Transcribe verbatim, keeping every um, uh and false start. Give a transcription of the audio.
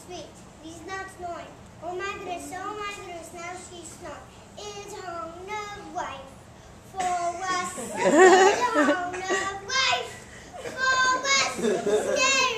sweet. She's not snoring. Oh my goodness, oh my goodness, now she's snoring. It's home of life for us. It's home of life for us. Stay